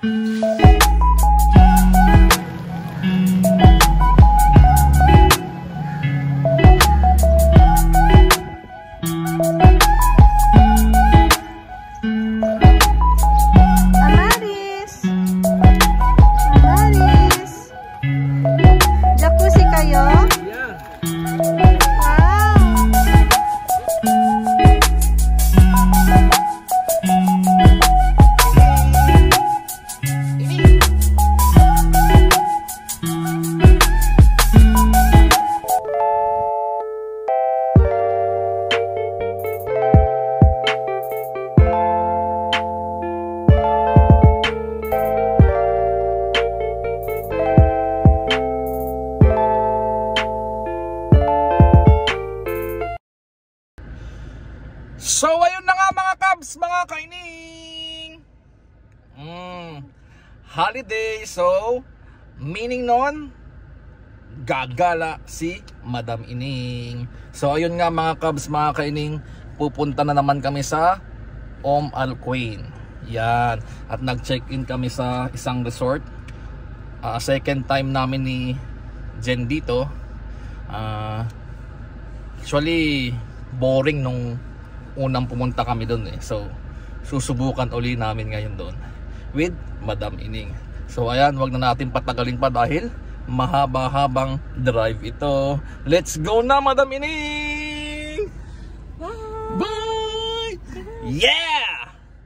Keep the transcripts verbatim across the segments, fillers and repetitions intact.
So ayun na nga mga kabs, mga kaining, mm, holiday. So meaning nun, gagala si Madam Ineng. So ayun nga mga kabs, mga kaining, pupunta na naman kami sa U M M A L QUWAIN. Yan, at nag-check-in kami sa isang resort. uh, Second time namin ni Jen dito. uh, Actually boring nung unang pumunta kami doon eh. So susubukan uli namin ngayon doon with Madam Ineng. So ayan, wag na natin patagalin pa dahil mahaba-habang drive ito. Let's go na Madam Ineng. Bye, bye. Yeah.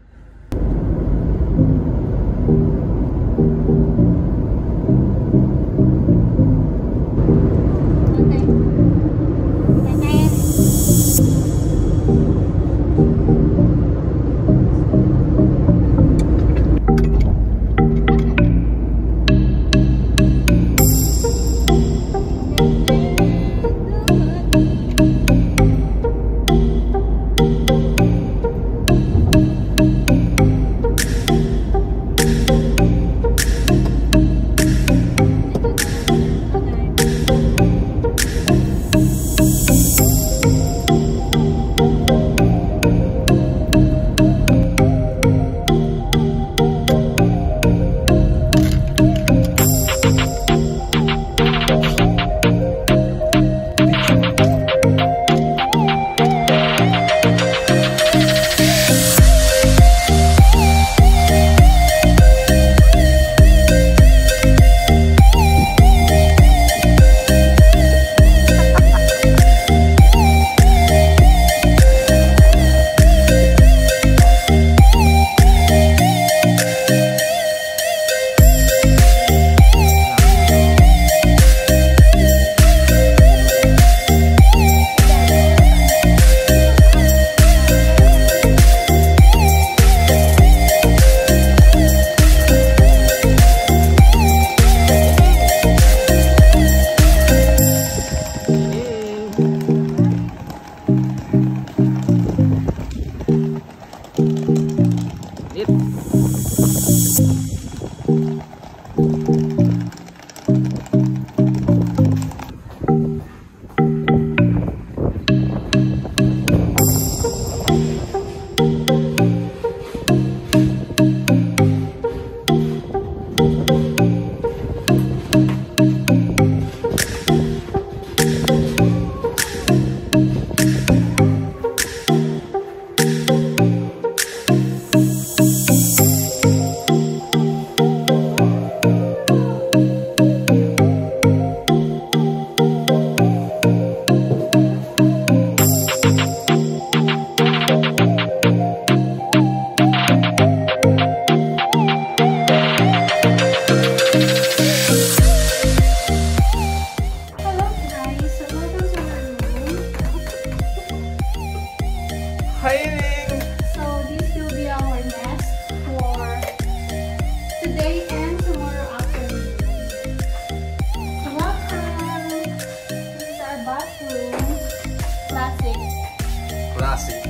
Classic.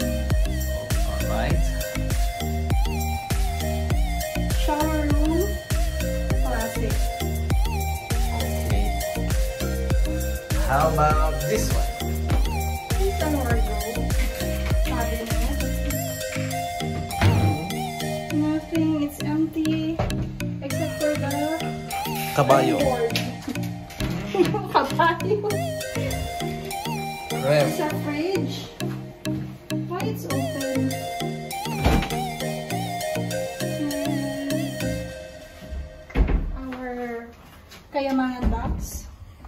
Alright. Shower room. Classic. Okay. How about this one? It's a wardrobe. Cabinet. Nothing. It's empty. Kabayo. Kabayo. Ref. Sa fridge. Why it's open? Hmm. Our kayamanan box.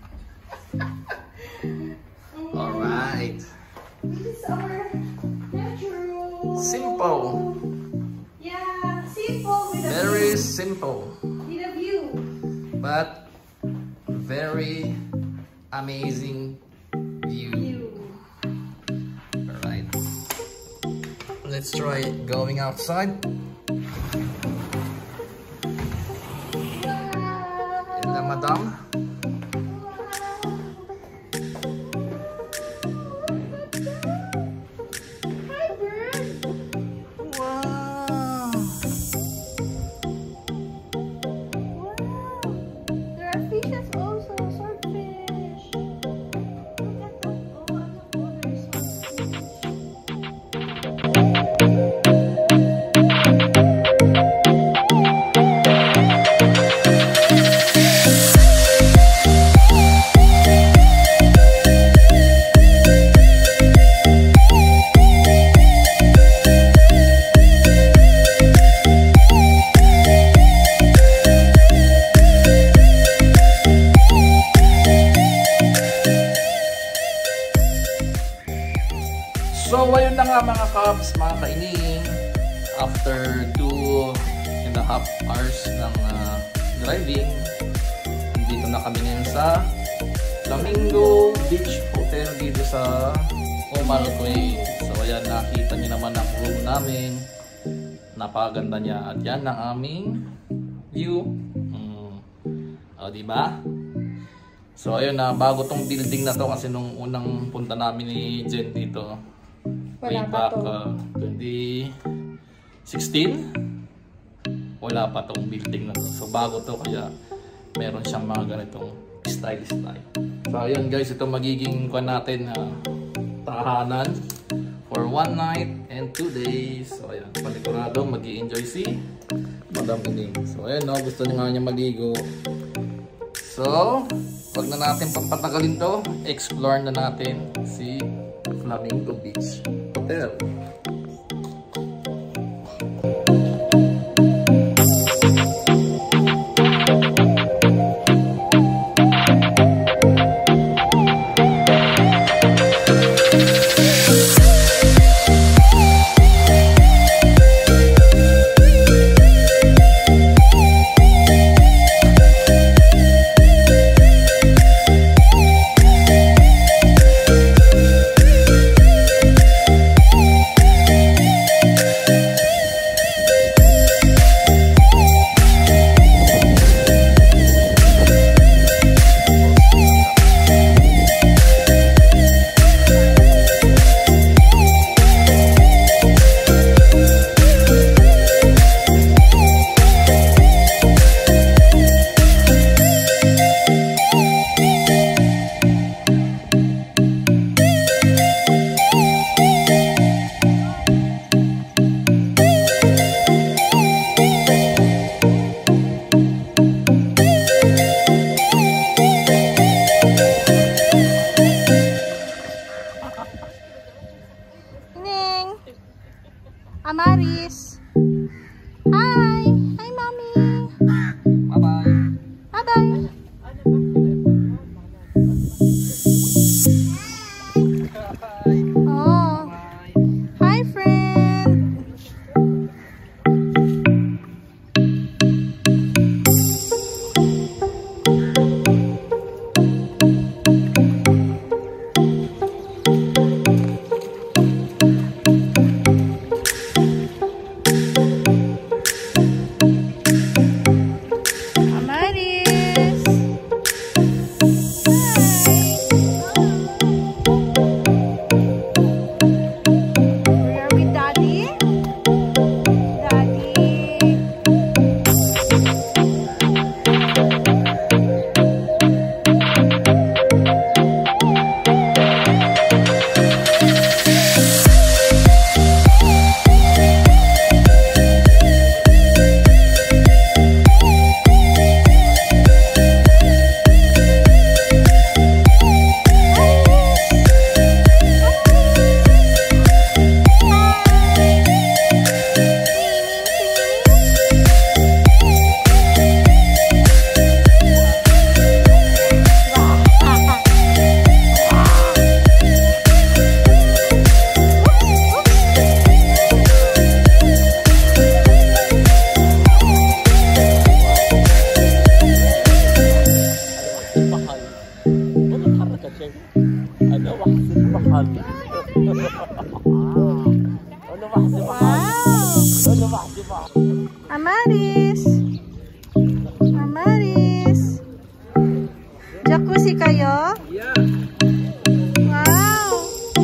Alright. This is our natural. Simple. Yeah, simple with a Very view. simple. With a view. But very amazing view. View. Alright. Let's try going outside. Wow. In the madam. Hi, bird. Wow. Wow. There are fishes also, swordfish. Look at that. Oh, ano po, there's swordfish. So ayun na nga mga kabs, mga kaining. After two and a half hours ng uh, driving, dito na kami ngayon sa Flamingo Beach Hotel dito sa U M M A L QUWAIN. So ayan, nakita niyo naman ang room namin. Napakaganda niya at yan ang aming view. Mm. O diba? So ayun na, bago tong building na to kasi nung unang punta namin ni Jen dito, way Wala pa back to. uh, twenty sixteen, wala pa tong building na to. So bago to, kaya meron siyang mga ganitong style style. So ayun guys, ito magiging kuwan natin na uh, tahanan for one night and two days. So ayan, panigurado mag-i-enjoy si Madam Ineng. So ayan, no, gusto niya nga niya maligo. So wag na natin pampatagalin to, explore na natin si Flamingo Beach Hotel. Amaris. Amaris. Jacuzzi kayo? Yeah. Wow.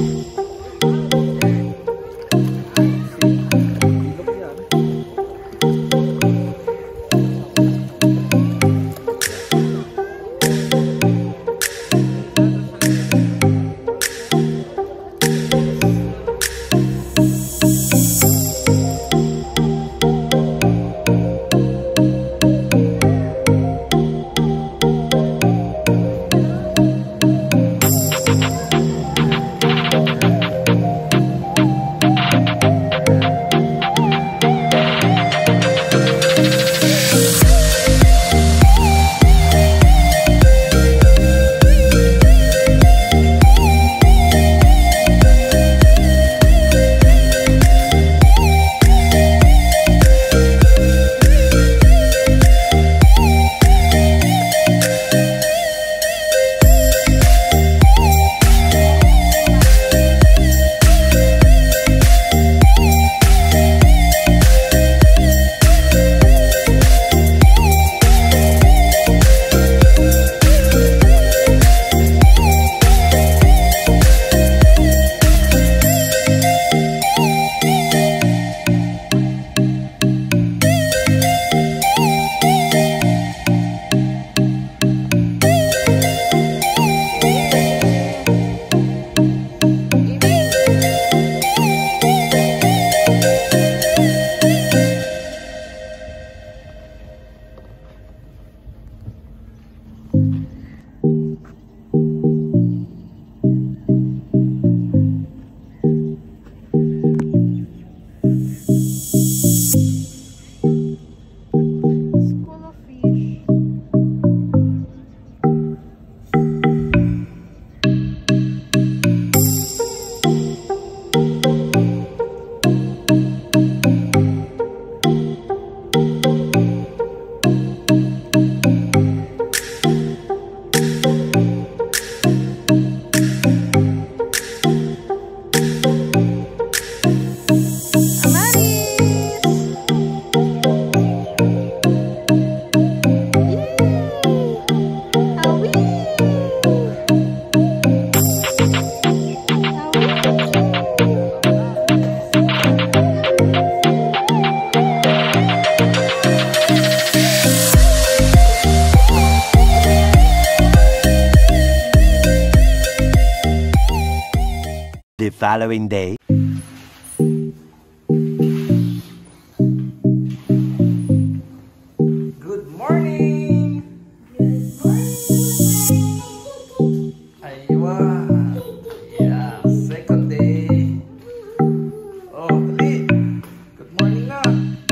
The following day. Good morning! Good morning. Aywa! Yeah, second day. Oh, dali! Good morning na!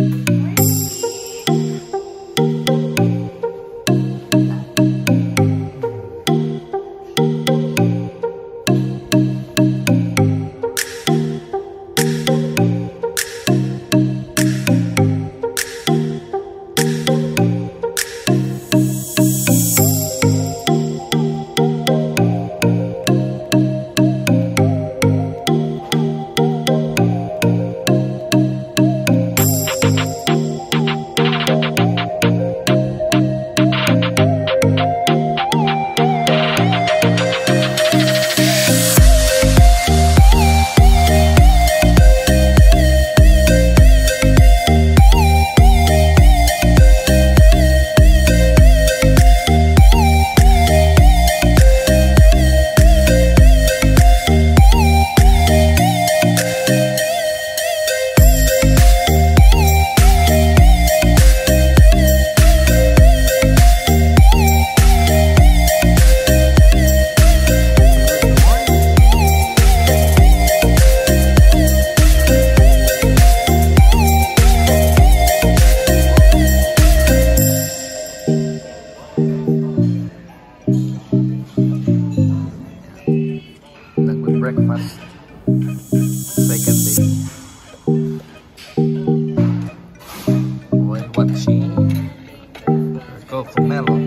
Breakfast. Second day. While watching Coco-Melon.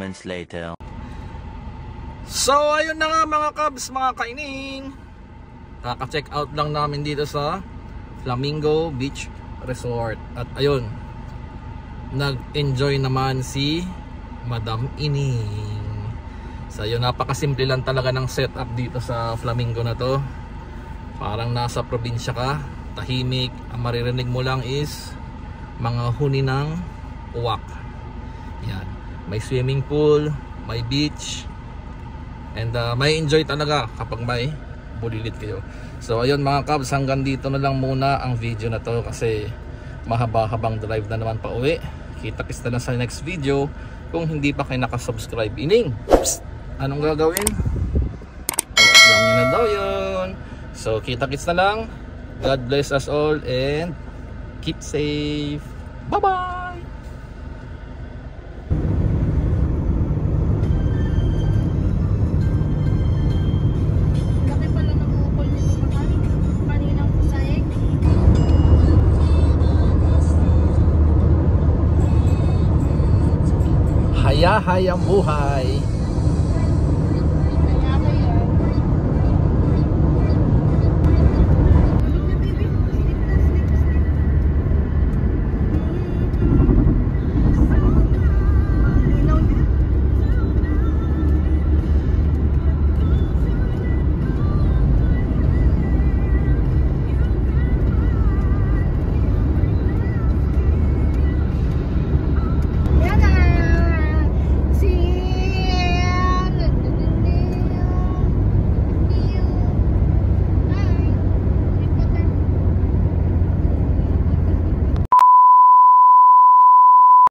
moments later. So ayun na nga mga Cubs, mga kaining, kaka-check out lang namin dito sa Flamingo Beach Resort. At ayun, nag-enjoy naman si Madam Ineng. So ayun, napakasimple lang talaga ng setup dito sa Flamingo na to. Parang nasa probinsya ka, tahimik. Ang maririnig mo lang is mga huni ng uwak. Yan, may swimming pool, may beach, and uh, may enjoy talaga kapag may bulilit kayo. So ayun mga Cubs, hanggang dito na lang muna ang video na to kasi mahaba-habang drive na naman pa uwi. Kita-kits na lang sa next video. Kung hindi pa kayo nakasubscribe, Ineng, psst, anong gagawin? Oh, alam nyo na daw yun. So kita-kits na lang. God bless us all and keep safe. Bye-bye! Hayahayang buhay.